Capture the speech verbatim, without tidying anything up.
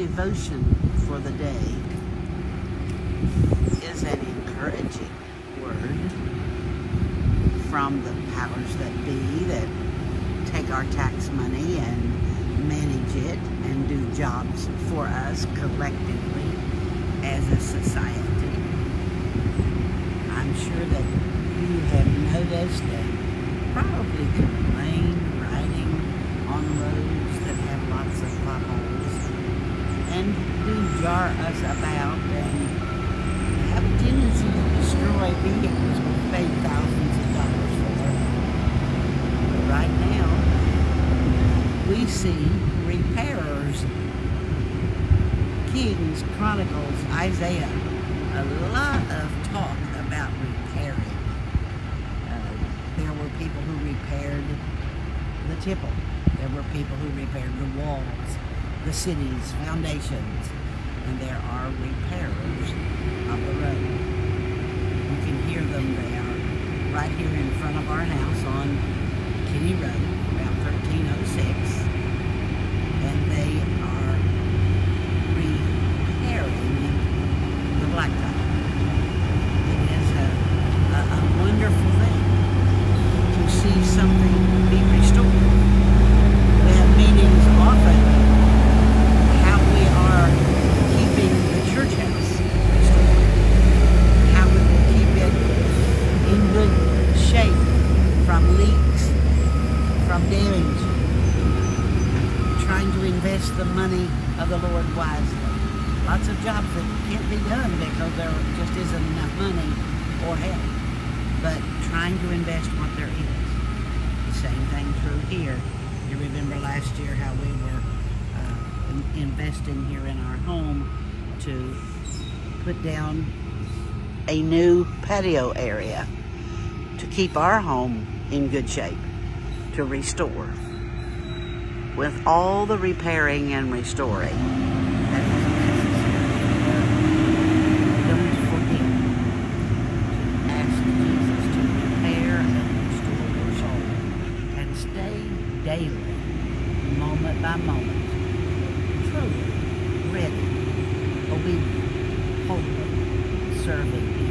devotion for the day is an encouraging word from the powers that be that take our tax money and manage it and do jobs for us collectively as a society. I'm sure that you have noticed and probably complained riding on roads that have lots of potholes and do jar us about and have a tendency to destroy vehicles we've paid thousands of dollars for. But right now, we see repairers, Kings, Chronicles, Isaiah, a lot of talk about repairing. Uh, there were people who repaired the temple. There were people who repaired the walls, the cities, foundations, and there are repairers of the road. You can hear them. They are right here in front of our house on Kinney Road, around thirteen oh six, and they are repairing the blacktop. It is a, a, a wonderful thing to see something be restored. We have meetings often how we are keeping the church house restored, how we will keep it in good shape from leaks, from damage, trying to invest the money of the Lord wisely. Lots of jobs that can't be done because there just isn't enough money or help, but trying to invest what there is. The same thing true here. You remember last year how we were uh, investing here in our home to put down a new patio area to keep our home in good shape, to restore. With all the repairing and restoring that is necessary, don't forget to ask Jesus to repair and restore your soul and stay daily, moment by moment, truly ready, obedient, holy, serving